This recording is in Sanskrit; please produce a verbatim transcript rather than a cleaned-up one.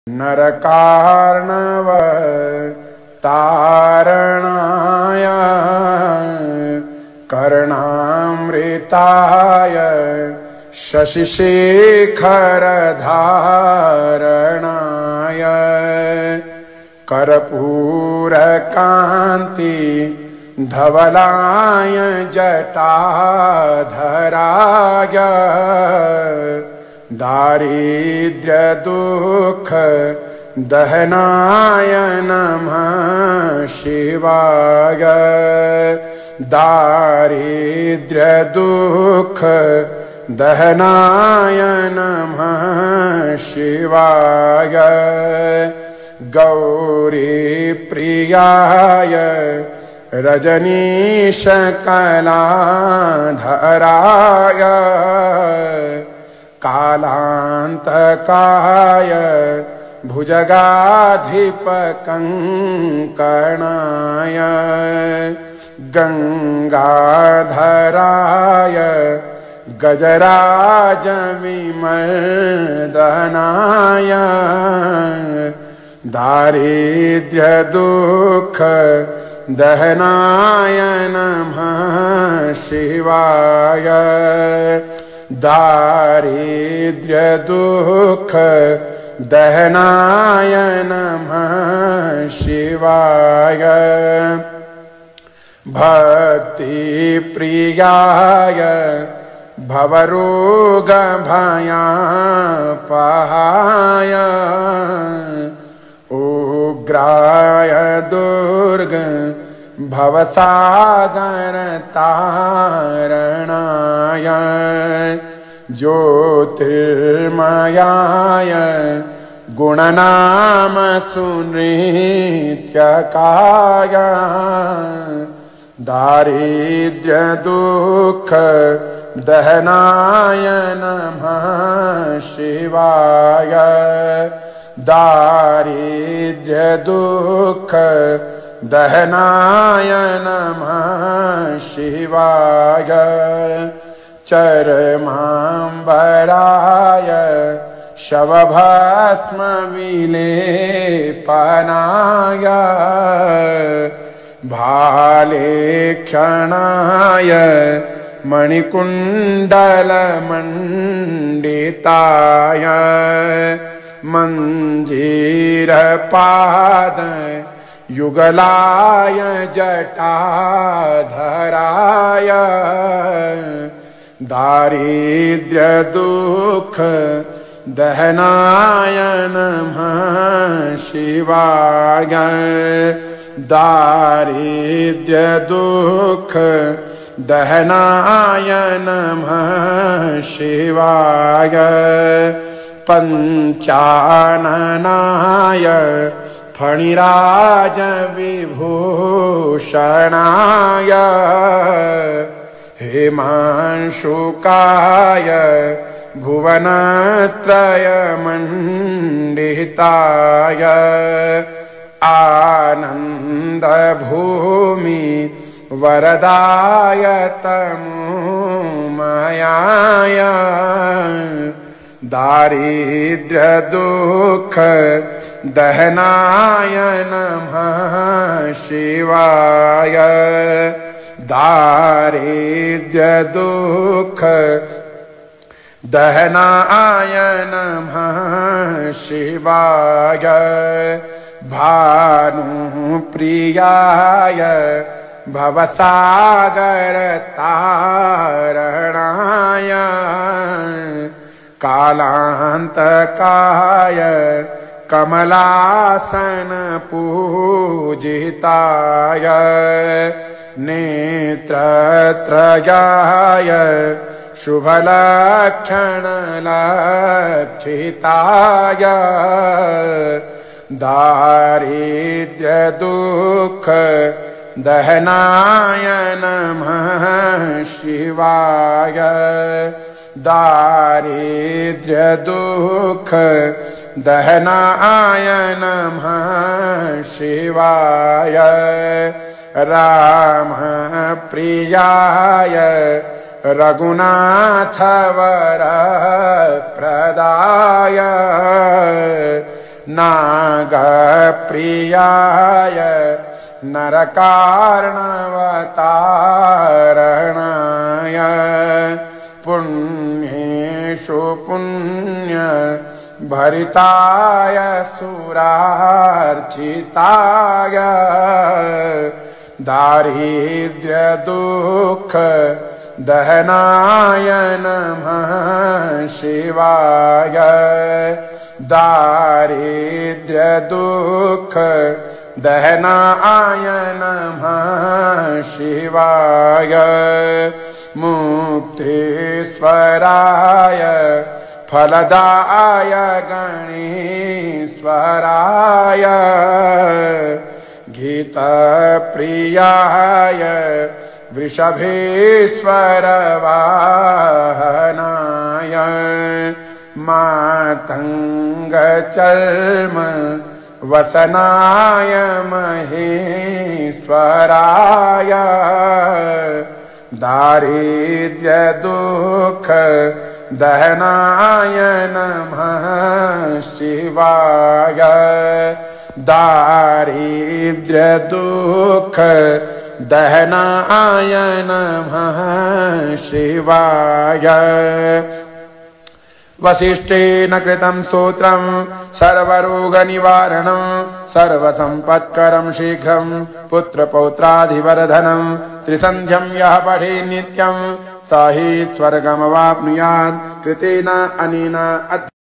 नरकार्णव तारणाय कर्णामृताय शशिशेखरधारणाय कर्पूरकान्ति धवलाय जटाधराय दारिद्र्य दुःख दहनाय नमः शिवाय। दारिद्र्य दुःख दहनाय नमः शिवाय। गौरी प्रियाय रजनीश कलाधराय कालांतकाय भुजगाधिपकंकणाय गंगाधराय गजराज विमर्दनाय दारिद्र्य दुःख दहनाय नमः शिवाय। दारिद्र्य दुःख दहनाय नमः शिवाय। भक्ति प्रियाय भवरोग भयापहाय उग्राय दुर्ग भवसागर तारणाय ज्योतिर्मयाय गुणनाम सुनृत्यकाय दारिद्र्य दुःख दहनाय नमः शिवाय। दारिद्र्य दुःख दहनाय नमः शिवाय। चरमांबराय शवभस्म विलेपनाय भालेक्षणाय मणिकुण्डलमण्डिताय मञ्जीरपाद युगलाय जटाधराय दारिद्र्य दुःख दहनाय नमः शिवाय। दारिद्र्य दुःख दहनाय नमः शिवाय। पंचाननाय फणिराज विभूषणाय हेमांशुकाय भुवनत्रयमण्डिताय आनन्दभूमि वरदाय तमोमयाय दारिद्र्य दुःख दहनाय नमः शिवाय। दारिद्र्य दुःख दहनाय नमः शिवाय। भानुप्रियाय भवसागर तारणाय कालांतकाय कमलासन पूजिताय नेत्रत्रयाय शुभलक्षणलक्षिताय दारिद्र्य दुःख दहनाय नमः शिवाय। दारिद्र्य दुःख दहनाय नमः शिवाय। राम प्रियाय रघुनाथ वर प्रदाय नागप्रियाय नरकार्णवतारणाय पुण्येषु पुण्य भरिताय सुरार्चिताय दारिद्र्य दुःख दहनाय नमः शिवाय दारिद्र्य दुःख दहनाय नमः शिवाय मुक्तेश्वराय फलदाय गणेश्वराय गीतप्रियाय वृषभेश्वर वाहनाय मातंग चर्म वसनाय महेश्वराय दारिद्र्य दुःख दहनाय नमः शिवाय दारिद्र्य दुःख दहनाय नमः शिवाय वसिष्ठेन कृतं स्तोत्रं सर्वरोगनिवारणं सर्वसम्पत्करं शीघ्रं पुत्रपौत्राधिवर्धनं त्रिसन्ध्यं यः पठे नित्यं स हि स्वर्गमवाप्नुयात् कृतेन अनेन